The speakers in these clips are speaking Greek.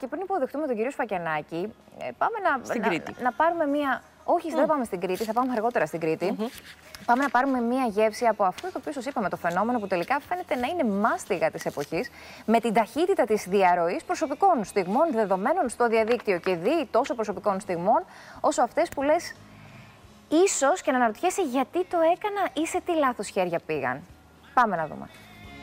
Και πριν υποδεχτούμε τον κύριο Σφακιανάκη, πάμε να πάρουμε μία. Όχι, δεν πάμε στην Κρήτη, θα πάμε αργότερα στην Κρήτη. Πάμε να πάρουμε μία γεύση από αυτό το οποίο σας είπαμε, το φαινόμενο που τελικά φαίνεται να είναι μάστιγα της εποχής, με την ταχύτητα της διαρροής προσωπικών στιγμών δεδομένων στο διαδίκτυο και δι τόσο προσωπικών στιγμών, όσο αυτές που λες ίσως και να αναρωτιέσαι γιατί το έκανα ή σε τι λάθος χέρια πήγαν. Πάμε να δούμε.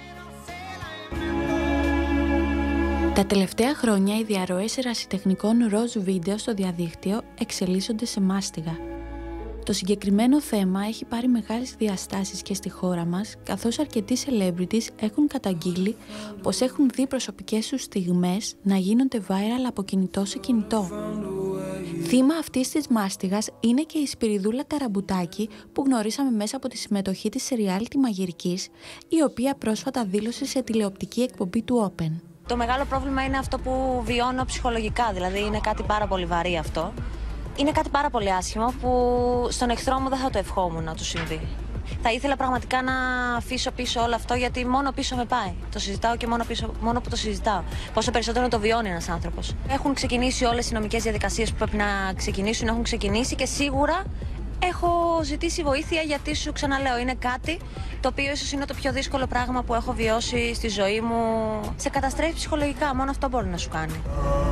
Τα τελευταία χρόνια οι διαρροές ερασιτεχνικών ροζ βίντεο στο διαδίκτυο εξελίσσονται σε μάστιγα. Το συγκεκριμένο θέμα έχει πάρει μεγάλες διαστάσεις και στη χώρα μας, καθώς αρκετοί celebrities έχουν καταγγείλει πως έχουν δει προσωπικές τους στιγμές να γίνονται viral από κινητό σε κινητό. Θύμα αυτής της μάστιγας είναι και η Σπυριδούλα Ταραμπουτάκη που γνωρίσαμε μέσα από τη συμμετοχή της σε reality μαγειρικής, η οποία πρόσφατα δήλωσε σε τηλεοπτική εκπομπή του Open. Το μεγάλο πρόβλημα είναι αυτό που βιώνω ψυχολογικά, δηλαδή είναι κάτι πάρα πολύ βαρύ αυτό. Είναι κάτι πάρα πολύ άσχημο που στον εχθρό μου δεν θα το ευχόμουν να του συμβεί. Θα ήθελα πραγματικά να αφήσω πίσω όλο αυτό, γιατί μόνο πίσω με πάει. Το συζητάω και μόνο που το συζητάω. Πόσο περισσότερο το βιώνει ένας άνθρωπος. Έχουν ξεκινήσει όλες οι νομικές διαδικασίες που πρέπει να ξεκινήσουν, έχουν ξεκινήσει και σίγουρα έχω ζητήσει βοήθεια, γιατί σου ξαναλέω, είναι κάτι το οποίο ίσως είναι το πιο δύσκολο πράγμα που έχω βιώσει στη ζωή μου. Σε καταστρέφει ψυχολογικά, μόνο αυτό μπορεί να σου κάνει.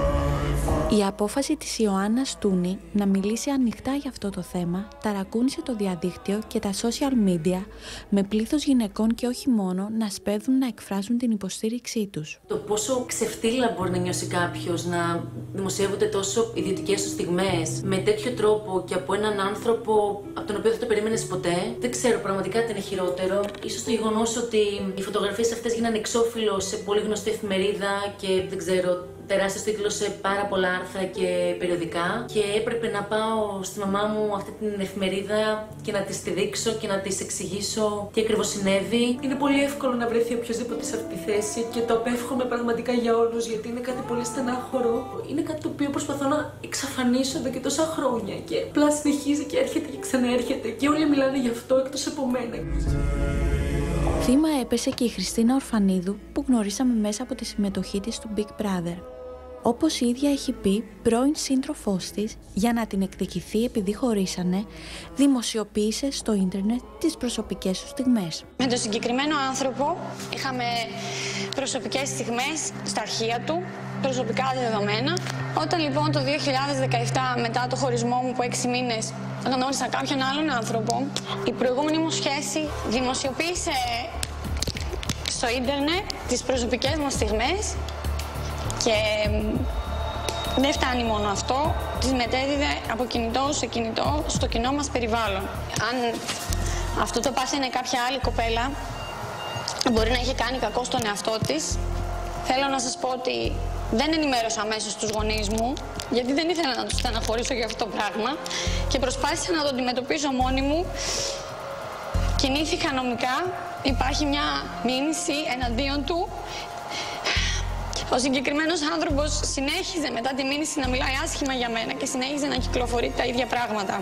Η απόφαση της Ιωάννας Τούνη να μιλήσει ανοιχτά για αυτό το θέμα ταρακούνησε το διαδίκτυο και τα social media, με πλήθος γυναικών και όχι μόνο να σπέβδουν να εκφράζουν την υποστήριξή τους. Το πόσο ξεφτύλα μπορεί να νιώσει κάποιος να δημοσιεύονται τόσο ιδιωτικές του στιγμές με τέτοιο τρόπο και από έναν άνθρωπο από τον οποίο δεν το περίμενες ποτέ, δεν ξέρω πραγματικά τι είναι χειρότερο. Ίσως το γεγονός ότι οι φωτογραφίες αυτές γίνανε εξώφυλλο σε πολύ γνωστή εφημερίδα και δεν ξέρω, τεράστιος τίτλος σε πάρα πολλά άρθρα και περιοδικά, και έπρεπε να πάω στη μαμά μου αυτή την εφημερίδα και να της τη δείξω και να της εξηγήσω τι ακριβώς συνέβη. Είναι πολύ εύκολο να βρεθεί οποιοδήποτε σε αυτή τη θέση και το απέφχομαι πραγματικά για όλους, γιατί είναι κάτι πολύ στενάχωρο. Είναι κάτι το οποίο προσπαθώ να εξαφανίσω εδώ και τόσα χρόνια και απλά συνεχίζει και έρχεται και ξαναέρχεται και όλοι μιλάνε γι' αυτό εκτός από μένα. Θύμα έπεσε και η Χριστίνα Ορφανίδου που γνωρίσαμε μέσα από τη συμμετοχή της του Big Brother. Όπως η ίδια έχει πει, πρώην σύντροφός της, για να την εκδικηθεί επειδή χωρίσανε, δημοσιοποίησε στο ίντερνετ τις προσωπικές του στιγμές. Με τον συγκεκριμένο άνθρωπο είχαμε προσωπικές στιγμές στα αρχεία του, προσωπικά δεδομένα. Όταν λοιπόν το 2017, μετά το χωρισμό μου που 6 μήνες, γνώρισα κάποιον άλλον άνθρωπο, η προηγούμενη μου σχέση δημοσιοποίησε στο ίντερνετ τις προσωπικές μου στιγμές. Και δεν φτάνει μόνο αυτό, τις μετέδιδε από κινητό σε κινητό στο κοινό μας περιβάλλον. Αν αυτό το πάθαινε κάποια άλλη κοπέλα, μπορεί να είχε κάνει κακό στον εαυτό της. Θέλω να σας πω ότι δεν ενημέρωσα αμέσως τους γονείς μου, γιατί δεν ήθελα να τους στεναχωρήσω για αυτό το πράγμα και προσπάθησα να το αντιμετωπίσω μόνη μου. Κινήθηκα νομικά, υπάρχει μια μήνυση εναντίον του. Ο συγκεκριμένος άνθρωπος συνέχιζε μετά τη μήνυση να μιλάει άσχημα για μένα και συνέχιζε να κυκλοφορεί τα ίδια πράγματα.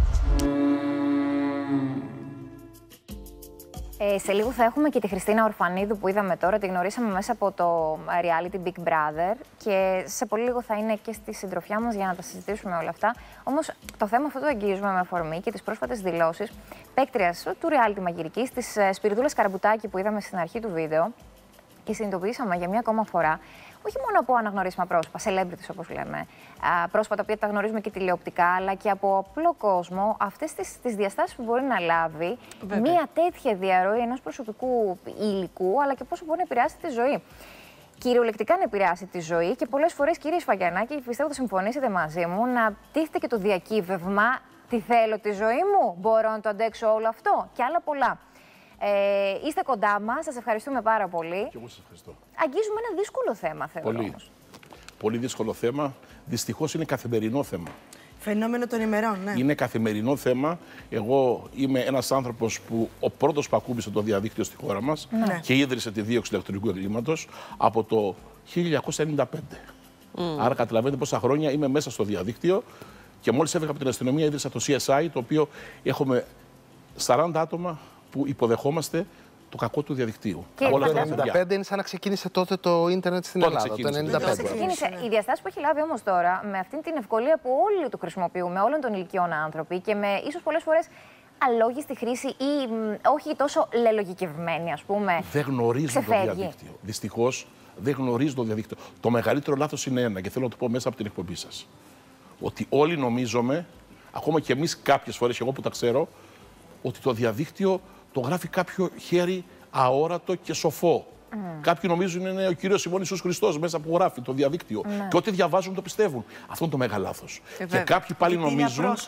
Σε λίγο θα έχουμε και τη Χριστίνα Ορφανίδου που είδαμε τώρα, τη γνωρίσαμε μέσα από το reality Big Brother και σε πολύ λίγο θα είναι και στη συντροφιά μας για να τα συζητήσουμε όλα αυτά. Όμως το θέμα αυτό το αγγίζουμε με αφορμή και τις πρόσφατες δηλώσεις παίκτριας του reality μαγειρικής, της Σπυριδούλας Ταραμπουτάκη που είδαμε στην αρχή του βίντεο. Και συνειδητοποιήσαμε για μια ακόμα φορά, όχι μόνο από αναγνωρίσιμα πρόσωπα, celebrities όπως λέμε, πρόσωπα τα οποία τα γνωρίζουμε και τηλεοπτικά, αλλά και από απλό κόσμο, αυτές τις διαστάσεις που μπορεί να λάβει μια τέτοια διαρροή ενός προσωπικού υλικού, αλλά και πόσο μπορεί να επηρεάσει τη ζωή. Κυριολεκτικά να επηρεάσει τη ζωή και πολλές φορές, κύριε Σφακιανάκη, πιστεύω θα συμφωνήσετε μαζί μου, να τίθεται και το διακύβευμα, τι θέλω τη ζωή μου, μπορώ να το αντέξω όλο αυτό και άλλα πολλά. Είστε κοντά μας, σας ευχαριστούμε πάρα πολύ. Και εγώ σας ευχαριστώ. Αγγίζουμε ένα δύσκολο θέμα, θεωρώ. Πολύ δύσκολο θέμα. Δυστυχώς είναι καθημερινό θέμα. Φαινόμενο των ημερών, ναι. Είναι καθημερινό θέμα. Εγώ είμαι ένας άνθρωπος που ο πρώτος που ακούμπησε το διαδίκτυο στη χώρα μας και ίδρυσε τη δίωξη ηλεκτρονικού εγκλήματος από το 1995. Άρα καταλαβαίνετε πόσα χρόνια είμαι μέσα στο διαδίκτυο και μόλις έφυγα από την αστυνομία ίδρυσα το CSI, το οποίο έχουμε 40 άτομα που υποδεχόμαστε το κακό του διαδικτύου. Και το 1995 είναι σαν να ξεκίνησε τότε το ίντερνετ στην Ελλάδα. Το 1995. Η διαστάση που έχει λάβει όμως τώρα, με αυτή την ευκολία που όλοι το χρησιμοποιούμε, όλων των ηλικιών άνθρωποι και με ίσως πολλές φορές αλόγιστη χρήση ή όχι τόσο λελογικευμένη, ας πούμε. Δεν γνωρίζουν το διαδίκτυο. Δυστυχώς δεν γνωρίζουν το διαδίκτυο. Το μεγαλύτερο λάθος είναι ένα, και θέλω να το πω μέσα από την εκπομπή σας. Ότι όλοι νομίζουμε, ακόμα και εμείς κάποιες φορές, εγώ που τα ξέρω, ότι το διαδίκτυο το γράφει κάποιο χέρι αόρατο και σοφό. Κάποιοι νομίζουν είναι ο Κύριος ημών Ιησούς Χριστός μέσα που γράφει το διαδίκτυο. Και ό,τι διαβάζουν το πιστεύουν. Αυτό είναι το μεγάλο λάθος. Και κάποιοι πάλι νομίζουν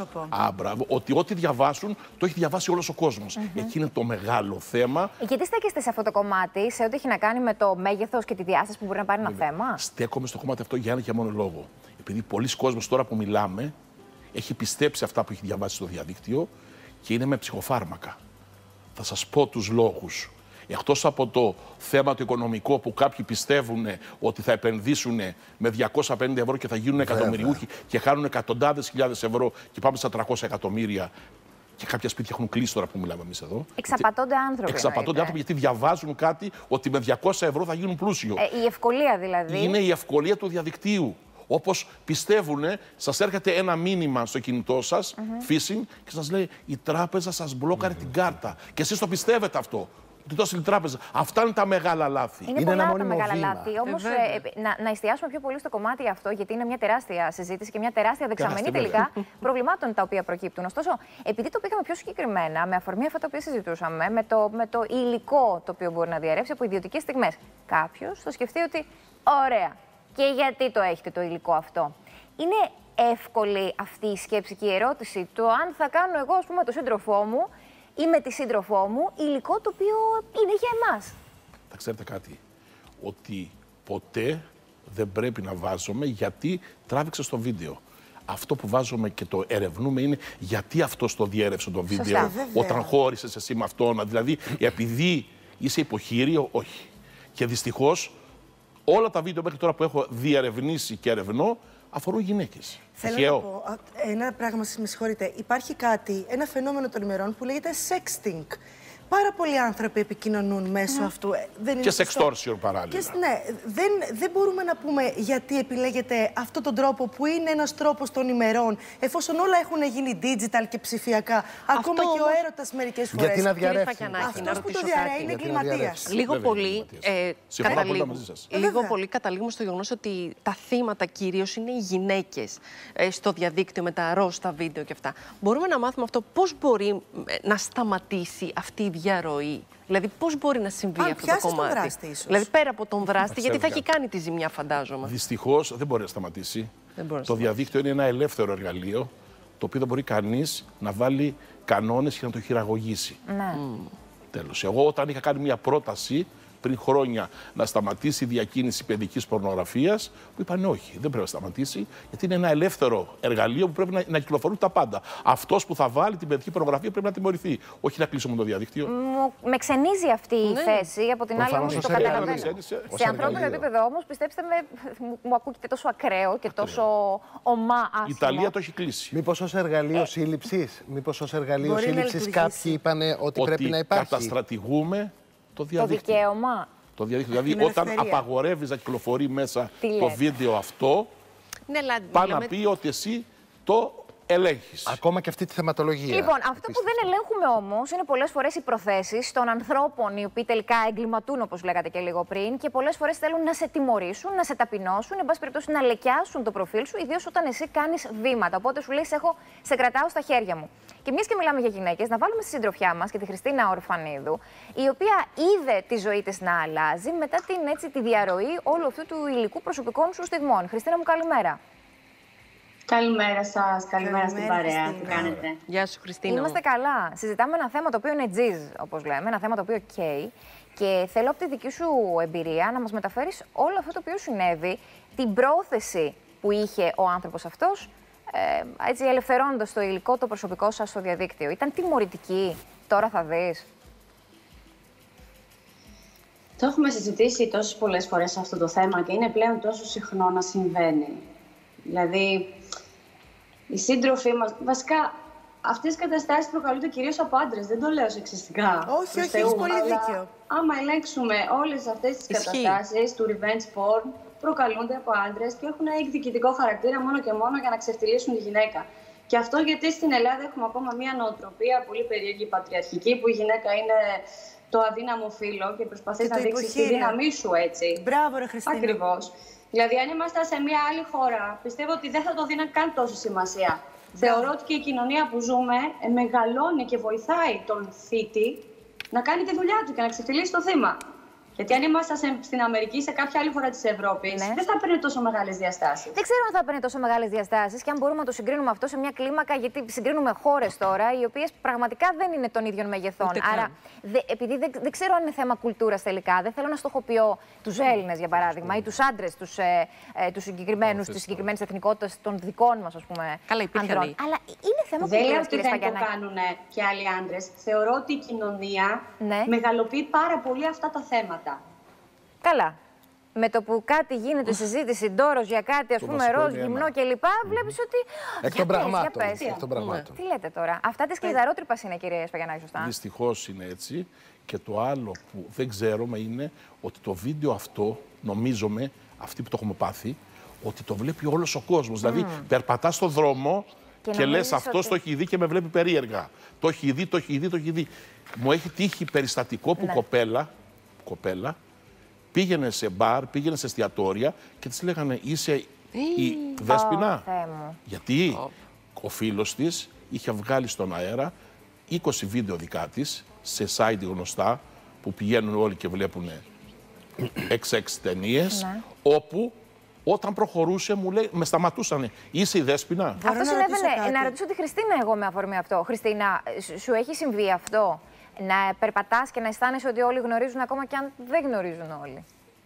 ότι ό,τι διαβάσουν το έχει διαβάσει όλος ο κόσμος. Εκεί είναι το μεγάλο θέμα. Γιατί στέκεστε σε αυτό το κομμάτι, σε ό,τι έχει να κάνει με το μέγεθος και τη διάσταση που μπορεί να πάρει ένα θέμα? Στέκομαι στο κομμάτι αυτό για ένα και μόνο λόγο. Επειδή πολλοί κόσμος τώρα που μιλάμε έχει πιστέψει αυτά που έχει διαβάσει στο διαδίκτυο και είναι με ψυχοφάρμακα. Θα σας πω τους λόγους. Εκτός από το θέμα το οικονομικό που κάποιοι πιστεύουν ότι θα επενδύσουν με 250 ευρώ και θα γίνουν εκατομμυριούχοι και χάνουν εκατοντάδες χιλιάδες ευρώ και πάμε στα 300 εκατομμύρια. Και κάποια σπίτια έχουν κλείσει τώρα που μιλάμε εμείς εδώ. Εξαπατώνται άνθρωποι. Εξαπατώνται άνθρωποι γιατί διαβάζουν κάτι ότι με 200 ευρώ θα γίνουν πλούσιο. Η ευκολία δηλαδή. Είναι η ευκολία του διαδικτύου. Όπως πιστεύουν, σας έρχεται ένα μήνυμα στο κινητό σας, phishing, και σας λέει η τράπεζα σας μπλόκαρε την κάρτα. Και εσείς το πιστεύετε αυτό. Ότι το έστειλε η τράπεζα. Αυτά είναι τα μεγάλα λάθη. Είναι πολλά τα μεγάλα λάθη. Όμως να εστιάσουμε πιο πολύ στο κομμάτι αυτό, γιατί είναι μια τεράστια συζήτηση και μια τεράστια δεξαμενή τελικά προβλημάτων τα οποία προκύπτουν. Ωστόσο, επειδή το πήγαμε πιο συγκεκριμένα, με αφορμή αυτά τα οποία συζητούσαμε, με το υλικό το οποίο μπορεί να διαρρεύσει από ιδιωτικές στιγμές, κάποιος θα σκεφτεί ότι ωραία. Και γιατί το έχετε το υλικό αυτό? Είναι εύκολη αυτή η σκέψη και η ερώτηση το αν θα κάνω εγώ, ας πούμε, το σύντροφό μου ή με τη σύντροφό μου υλικό το οποίο είναι για εμάς. Θα ξέρετε κάτι, ότι ποτέ δεν πρέπει να βάζουμε γιατί τράβηξε στο βίντεο. Αυτό που βάζουμε και το ερευνούμε είναι γιατί αυτός το διέρευσε το βίντεο όταν χώρισες εσύ με αυτόν. Δηλαδή, επειδή είσαι υποχείριο, όχι. Και δυστυχώς, όλα τα βίντεο μέχρι τώρα που έχω διερευνήσει και ερευνώ αφορούν γυναίκες. Θέλω να πω ένα πράγμα, με συγχωρείτε. Υπάρχει ένα φαινόμενο των ημερών που λέγεται sexting. Πάρα πολλοί άνθρωποι επικοινωνούν μέσω αυτού. Και sextortion παράλληλα. Δεν μπορούμε να πούμε γιατί επιλέγετε αυτόν τον τρόπο που είναι ένας τρόπος των ημερών, εφόσον όλα έχουν γίνει digital και ψηφιακά. Ακόμα και ο έρωτας μερικές φορές. Γιατί να διαρρεύσει? Αυτός που το διαρρέει είναι εγκληματίας. Λίγο πολύ καταλήγουμε στο γεγονός ότι τα θύματα κυρίως είναι οι γυναίκες στο διαδίκτυο με τα αρρώστια βίντεο και αυτά. Μπορούμε να μάθουμε αυτό πώς μπορεί να σταματήσει αυτή η διαρροή. Δηλαδή, πώς μπορεί να συμβεί αυτό το κομμάτι? Τον δράστη, ίσως. Δηλαδή, πέρα από τον δράστη, γιατί θα έχει κάνει τη ζημιά, φαντάζομαι. Δυστυχώς δεν μπορεί να σταματήσει. Το διαδίκτυο είναι ένα ελεύθερο εργαλείο, το οποίο δεν μπορεί κανείς να βάλει κανόνες και να το χειραγωγήσει. Τέλος. Εγώ, όταν είχα κάνει μια πρόταση πριν χρόνια να σταματήσει η διακίνηση παιδικής πορνογραφίας, που είπαν όχι, δεν πρέπει να σταματήσει, γιατί είναι ένα ελεύθερο εργαλείο που πρέπει να κυκλοφορούν τα πάντα. Αυτός που θα βάλει την παιδική πορνογραφία πρέπει να τιμωρηθεί. Όχι να κλείσουμε το διαδίκτυο. Με ξενίζει αυτή η θέση. Από την άλλη, όμως το καταλαβαίνω. Σε ανθρώπινο επίπεδο, όμως, πιστέψτε με, μου ακούγεται τόσο ακραίο και τόσο ομά άσχημο. Η Ιταλία το έχει κλείσει. Μήπως ως εργαλείο σύλληψης, κάποιοι είπαν ότι πρέπει να υπάρχει? Καταστρατηγούμε το δικαίωμα. Το διαδίκτυο. Δηλαδή, όταν απαγορεύεις να κυκλοφορεί μέσα το βίντεο αυτό, πάει να πει ότι εσύ το ελέγχεις. Ακόμα και αυτή τη θεματολογία. Λοιπόν, αυτό που δεν ελέγχουμε όμως είναι πολλές φορές οι προθέσεις των ανθρώπων οι οποίοι τελικά εγκληματούν, όπως λέγατε και λίγο πριν, και πολλές φορές θέλουν να σε τιμωρήσουν, να σε ταπεινώσουν, εν πάση περιπτώσει να λεκιάσουν το προφίλ σου, ιδίως όταν εσύ κάνεις βήματα. Οπότε σου λέει, σε κρατάω στα χέρια μου. Και μιας και μιλάμε για γυναίκες, να βάλουμε στη συντροφιά μας και τη Χριστίνα Ορφανίδου, η οποία είδε τη ζωή της να αλλάζει μετά τη διαρροή όλου αυτού του υλικού προσωπικών σου στιγμών. Χριστίνα μου, καλημέρα. Καλημέρα σας, καλημέρα στην παρέα. Τι κάνετε? Γεια σου, Χριστίνα. Είμαστε καλά. Συζητάμε ένα θέμα το οποίο είναι τζιζ, όπως λέμε, ένα θέμα το οποίο καίει. Και θέλω από τη δική σου εμπειρία να μας μεταφέρεις όλο αυτό το οποίο συνέβη, την πρόθεση που είχε ο άνθρωπος αυτός, έτσι ελευθερώνοντας το υλικό, το προσωπικό σας στο διαδίκτυο. Ήταν τιμωρητική, τώρα θα δεις. Το έχουμε συζητήσει τόσες πολλές φορές αυτό το θέμα και είναι πλέον τόσο συχνό να συμβαίνει. Δηλαδή, οι σύντροφοι μας, βασικά αυτές οι καταστάσεις προκαλούνται κυρίως από άντρες. Δεν το λέω σεξιστικά. Όχι, έχεις πολύ δίκιο. Άμα ελέγξουμε όλες αυτές τις καταστάσεις του revenge porn, προκαλούνται από άντρες και έχουν εκδικητικό χαρακτήρα μόνο και μόνο για να ξεφτυλίσουν τη γυναίκα. Και αυτό γιατί στην Ελλάδα έχουμε ακόμα μια νοοτροπία πολύ περίεργη πατριαρχική, που η γυναίκα είναι το αδύναμο φύλο και προσπαθείς να δείξεις τη δύναμή σου έτσι. Μπράβο, ρε Χριστίνα. Ακριβώς. Δηλαδή, αν ήμασταν σε μια άλλη χώρα, πιστεύω ότι δεν θα το δίναν καν τόσο σημασία. Θεωρώ ότι και η κοινωνία που ζούμε μεγαλώνει και βοηθάει τον θήτη να κάνει τη δουλειά του και να ξεφτυλίσει το θύμα. Γιατί αν ήμασταν στην Αμερική ή σε κάποια άλλη χώρα της Ευρώπης, δεν θα παίρνει τόσο μεγάλες διαστάσεις. Δεν ξέρω αν θα παίρνει τόσο μεγάλες διαστάσεις και αν μπορούμε να το συγκρίνουμε αυτό σε μια κλίμακα, γιατί συγκρίνουμε χώρες τώρα, οι οποίες πραγματικά δεν είναι των ίδιων μεγεθών. Άρα, επειδή δεν ξέρω αν είναι θέμα κουλτούρας τελικά, δεν θέλω να στοχοποιώ τους Έλληνες, για παράδειγμα, ή τους άντρες, τους συγκεκριμένους, της συγκεκριμένης εθνικότητας των δικών μας, ας πούμε. Καλά, υπήρχαν. Αλλά είναι θέμα κουλτούρας. Δεν λέω ότι δεν το κάνουν και άλλοι άντρες. Θεωρώ ότι η κοινωνία μεγαλοποιεί πάρα πολύ αυτά τα θέματα. Καλά. Με το που κάτι γίνεται συζήτηση, ντόρος για κάτι, ας πούμε, ροζ, γυμνό κλπ. Βλέπεις ότι. Εκ των πραγμάτων. Τι λέτε τώρα. Αυτά της κλειδαρότρυπας είναι, κύριε Σφαγιανάκη, σωστά? Δυστυχώς είναι έτσι. Και το άλλο που δεν ξέρουμε είναι ότι το βίντεο αυτό, νομίζουμε, αυτοί που το έχουμε πάθει, ότι το βλέπει όλος ο κόσμος. Δηλαδή, περπατάς στον δρόμο και λες αυτός το έχει δει και με βλέπει περίεργα. Το έχει δει, το έχει δει, το έχει δει. Μου έχει τύχει περιστατικό που κοπέλα πήγαινε σε μπαρ, πήγαινε σε εστιατόρια και της λέγανε είσαι η Δέσποινα. Γιατί ο φίλος της είχε βγάλει στον αέρα 20 βίντεο δικά της σε site γνωστά που πηγαίνουν όλοι και βλέπουν 6-6 ταινίες, όπου όταν προχωρούσε μου λέει, με σταματούσανε. Είσαι η Δέσποινα. Αυτό συνέβαινε. Να ρωτήσω τη Χριστίνα εγώ με αφορμή αυτό. Χριστίνα, σου έχει συμβεί αυτό? Να περπατάς και να αισθάνεσαι ότι όλοι γνωρίζουν ακόμα και αν δεν γνωρίζουν όλοι?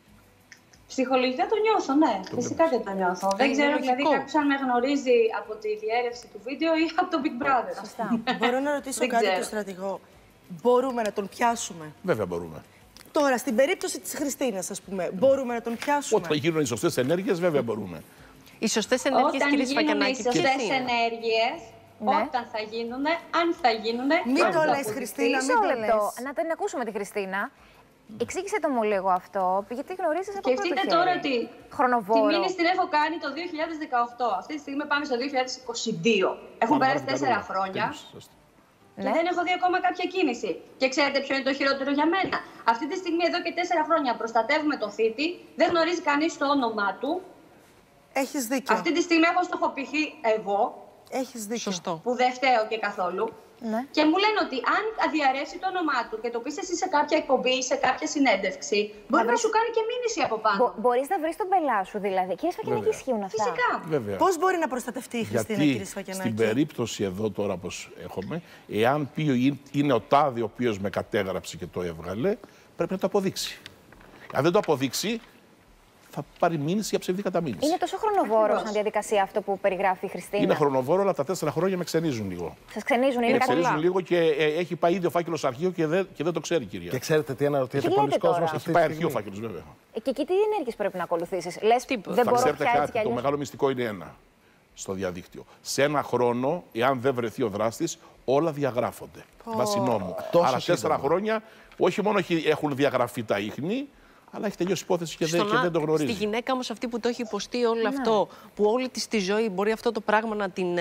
Ψυχολογικά το νιώθω, ναι. Φυσικά και το νιώθω. Δεν ξέρω δηλαδή κάποιος αν με γνωρίζει από τη διέρευση του βίντεο ή από το Big Brother. Σωστά. Μπορώ να ρωτήσω κάτι τον στρατηγό? Μπορούμε να τον πιάσουμε? Βέβαια μπορούμε. Τώρα, στην περίπτωση της Χριστίνας, ας πούμε, μπορούμε να τον πιάσουμε? Όταν γίνουν οι σωστές ενέργειες, βέβαια μπορούμε. Οι σωστές ενέργειες, κύριε Σφαγιανάκη, οι σωστές ενέργειες, όταν θα γίνουνε, αν θα γίνουνε. Μην το λες, Χριστίνα, μην το λες. Να την ακούσουμε τη Χριστίνα. Εξήγησε το μου λίγο αυτό, γιατί γνωρίζεις από πρώτο χέρι. Σκεφτείτε τώρα ότι χρονοβόρο. τη μήνυση την έχω κάνει το 2018. Αυτή τη στιγμή πάμε στο 2022. Έχουν περάσει 4 χρόνια. Και δεν έχω δει ακόμα κάποια κίνηση. Και ξέρετε ποιο είναι το χειρότερο για μένα? Αυτή τη στιγμή, εδώ και 4 χρόνια, προστατεύουμε το θήτη, δεν γνωρίζει κανείς το όνομά του. Έχεις δίκιο. Αυτή τη στιγμή έχω στοχοποιηθεί εγώ. Έχεις δίκιο. Σωστό. Που δεν φταίω και καθόλου. Ναι. Και μου λένε ότι αν διαρρεύσει το όνομά του και το πεις εσύ σε κάποια εκπομπή ή σε κάποια συνέντευξη, μπορεί να σου κάνει και μήνυση από πάνω. Μπορείς να βρεις τον πελά σου, δηλαδή. Κύριε Σφαγιανάκη, ισχύουν αυτά? Φυσικά. Πώς μπορεί να προστατευτεί η Χριστίνα, κύριε Σφαγιανάκη? Στην περίπτωση εδώ τώρα πως έχουμε, εάν πει είναι ο τάδε ο οποίος με κατέγραψε και το έβγαλε, πρέπει να το αποδείξει. Αν δεν το αποδείξει, θα πάρει μήνυση για ψευδή καταμήνυση. Είναι τόσο χρονοβόρο σαν διαδικασία αυτό που περιγράφει η Χριστίνα? Είναι χρονοβόρο, αλλά τα 4 χρόνια με ξενίζουν λίγο. Σας ξενίζουν, είναι κάτι? Με ξενίζουν λίγο και έχει πάει ήδη ο φάκελος αρχείο και δεν το ξέρει, κυρία. Και ξέρετε τι αναρωτιέται πολλοί κόσμος? Έχει πάει αρχείο ο φάκελος, βέβαια. Και εκεί τι ενέργειες πρέπει να ακολουθήσεις? Λες, δεν μπορώ ξέρετε πια κάτι, έτσι κι αλλιώς. το μεγάλο μυστικό είναι ένα στο διαδίκτυο. Σε ένα χρόνο, εάν δεν βρεθεί ο δράστης, όλα διαγράφονται. Βάσει νόμου. Άρα 4 χρόνια, όχι μόνο έχουν διαγραφεί τα ίχνη, αλλά έχει τελειώσει η υπόθεση και δεν το γνωρίζει. Στη γυναίκα όμως αυτή που το έχει υποστεί όλο αυτό, που όλη της τη ζωή μπορεί αυτό το πράγμα να την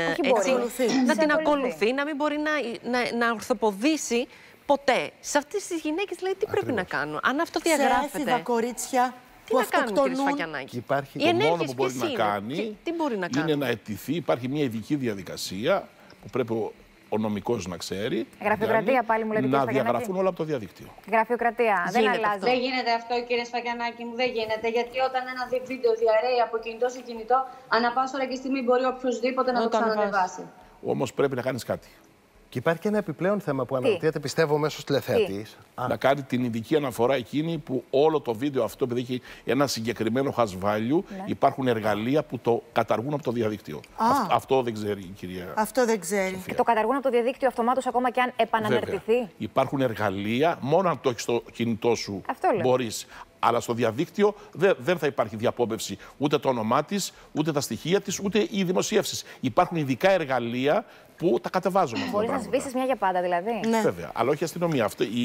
ακολουθεί, να μην μπορεί να ορθοποδήσει ποτέ. Σε αυτές τις γυναίκες, δηλαδή, τι πρέπει να κάνουν? Αν αυτό διαγράφεται. Σε έφηβα κορίτσια τι να κάνουν, κύριε Σφαγιανάκη? Υπάρχει το μόνο που μπορεί να κάνει, είναι να αιτηθεί. Υπάρχει μια ειδική διαδικασία που πρέπει ο νομικός να ξέρει. Γραφειοκρατία πάλι μου λέτε, κύριε Σφαγιανάκη. Να διαγραφούν όλα από το διαδίκτυο. Γραφειοκρατία. Δεν αλλάζει. Δεν γίνεται αυτό, κύριε Σφαγιανάκη μου, δεν γίνεται. Γιατί όταν ένα βίντεο διαρρέει από κινητό σε κινητό, ανά πάσα ώρα και στιγμή μπορεί οποιοδήποτε να το ξανανεβάσει. Όμως πρέπει να κάνεις κάτι. Και υπάρχει και ένα επιπλέον θέμα που αναρωτιέται, πιστεύω, μέσω τηλεθεατής. Να κάνει την ειδική αναφορά εκείνη που όλο το βίντεο αυτό, επειδή έχει ένα συγκεκριμένο hash value, υπάρχουν εργαλεία που το καταργούν από το διαδίκτυο. Αυτό δεν ξέρει η κυρία. Αυτό δεν ξέρει. Το καταργούν από το διαδίκτυο αυτομάτως ακόμα και αν επαναναρτηθεί. Υπάρχουν εργαλεία, μόνο αν το έχεις στο κινητό σου μπορείς. Αλλά στο διαδίκτυο δεν θα υπάρχει διαπόμπευση ούτε το όνομά της, ούτε τα στοιχεία της, ούτε οι δημοσιεύσεις. Υπάρχουν ειδικά εργαλεία που τα κατεβάζουμε. Μπορείς να σβήσεις μια για πάντα, δηλαδή. Ναι. Βέβαια. Αλλά όχι η αστυνομία.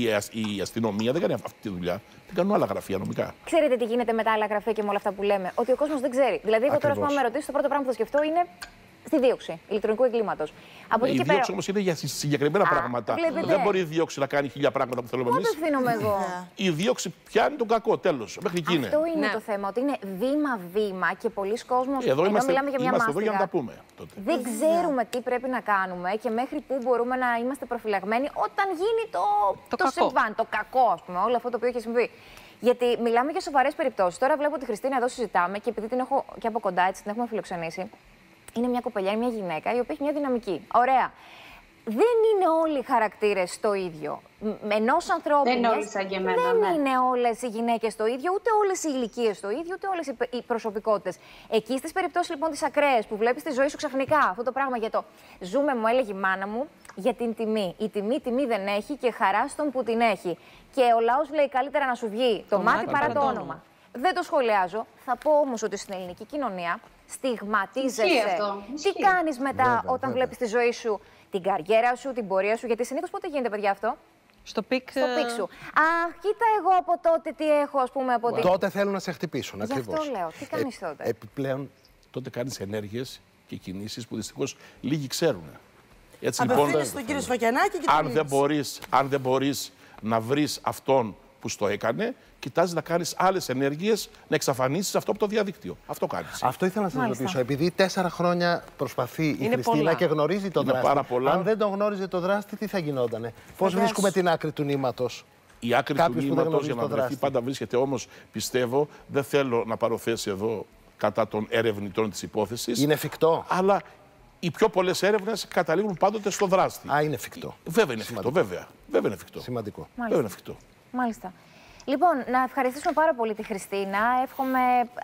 Η αστυνομία δεν κάνει αυτή τη δουλειά. Την κάνουν άλλα γραφεία νομικά. Ξέρετε τι γίνεται με τα άλλα γραφεία και με όλα αυτά που λέμε? Ότι ο κόσμος δεν ξέρει. Δηλαδή, εγώ τώρα, αν με ρωτήσει, το πρώτο πράγμα που θα σκεφτώ είναι στη δίωξη ηλεκτρονικού εγκλήματος. Η δίωξη όμως είναι για συγκεκριμένα πράγματα. Βλέπετε. Δεν μπορεί η δίωξη να κάνει 1000 πράγματα που θέλουμε εμείς. Πού απευθύνομαι εγώ? Η δίωξη πιάνει τον κακό, τέλος. Μέχρι εκεί είναι. Αυτό είναι το θέμα, ότι είναι βήμα-βήμα και πολλοί κόσμος. Εδώ μιλάμε για μια είμαστε εδώ για να μάστιγα. τα πούμε. Τότε. Δεν ξέρουμε τι πρέπει να κάνουμε και μέχρι πού μπορούμε να είμαστε προφυλαγμένοι όταν γίνει το συμβάν, το κακό, ας πούμε, όλο αυτό το οποίο έχει συμβεί. Γιατί μιλάμε για σοβαρές περιπτώσεις. Τώρα βλέπω τη Χριστίνα εδώ συζητάμε και επειδή την έχω και από κοντά, έτσι την έχουμε φιλοξενήσει. Είναι μια κοπελιά, είναι μια γυναίκα η οποία έχει μια δυναμική. Ωραία. Δεν είναι όλοι οι χαρακτήρες το ίδιο. Ενός ανθρώπου. Δεν είναι όλοι σαν και εμένα. Δεν είναι όλες οι γυναίκες το ίδιο, ούτε όλες οι ηλικίες το ίδιο, ούτε όλες οι προσωπικότητες. Εκεί στις περιπτώσεις λοιπόν τις ακραίες που βλέπεις τη ζωή σου ξαφνικά αυτό το πράγμα για το ζούμε, μου έλεγε η μάνα μου, για την τιμή. Η τιμή δεν έχει και χαρά στον που την έχει. Και ο λαός λέει καλύτερα να σου βγει το μάτι παρά το όνομα. Δεν το σχολιάζω. Θα πω όμως ότι στην ελληνική κοινωνία στιγματίζεσαι. Τι κάνεις μετά όταν βλέπεις τη ζωή σου, την καριέρα σου, την πορεία σου? Γιατί συνήθως πότε γίνεται, παιδιά, αυτό? Στο πικ σου. Αχ, κοίτα εγώ από τότε τι έχω, ας πούμε, από τότε θέλουν να σε χτυπήσουν, ακριβώς. Γι' αυτό λέω. Τι κάνεις τότε? Επιπλέον, τότε κάνεις ενέργειες και κινήσεις που δυστυχώς λίγοι ξέρουν. Έτσι, απευθύνεσαι στον κύριο Σφακιανάκη και αν δεν μπορείς να βρεις αυτόν που στο έκανε, κοιτάζει να κάνεις άλλες ενέργειες, να εξαφανίσεις αυτό από το διαδίκτυο. Αυτό κάνεις. Αυτό ήθελα να σας ρωτήσω. Επειδή 4 χρόνια προσπαθεί η Χριστίνα και γνωρίζει τον δράστη. Αν δεν τον γνώριζε τον δράστη, τι θα γινότανε? Πώς βρίσκουμε την άκρη του νήματος? Η άκρη του νήματος για να βρεθεί πάντα βρίσκεται, όμως πιστεύω, δεν θέλω να πάρω θέση εδώ κατά των ερευνητών της υπόθεσης. Είναι εφικτό. Αλλά οι πιο πολλές έρευνες καταλήγουν πάντοτε στο δράστη. Είναι εφικτό. Βέβαια είναι εφικτό, βέβαια. Βέβαια είναι εφικτό. Σημαντικό. Βέβαια είναι εφικτό. Μάλιστα. Λοιπόν, να ευχαριστήσουμε πάρα πολύ τη Χριστίνα. Εύχομαι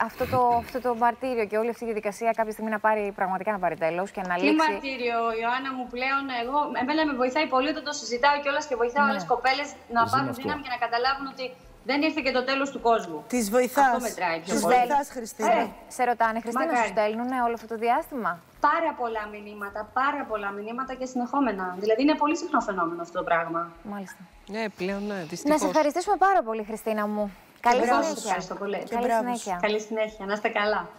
αυτό το μαρτύριο και όλη αυτή η διαδικασία κάποια στιγμή πραγματικά να πάρει τέλος και να λήξει. Τι μαρτύριο, Ιωάννα μου, πλέον. Εμένα με βοηθάει πολύ όταν το συζητάω κιόλας και βοηθάω άλλες κοπέλες να πάρουν δύναμη και να καταλάβουν ότι δεν ήρθε και το τέλος του κόσμου. Τις βοηθάς. Αυτό μετράει πιο πολύ. Τις βοηθάς, Χριστίνα. Σε ρωτάνε, Χριστίνα, σου στέλνουν όλο αυτό το διάστημα? Πάρα πολλά μηνύματα και συνεχόμενα. Δηλαδή είναι πολύ συχνό φαινόμενο αυτό το πράγμα. Μάλιστα. Ναι, πλέον ναι, δυστυχώς. Να σε ευχαριστήσουμε πάρα πολύ, Χριστίνα μου. Καλή συνέχεια. Ευχαριστώ πολύ. Καλή συνέχεια. Καλή συνέχεια. Να είστε καλά.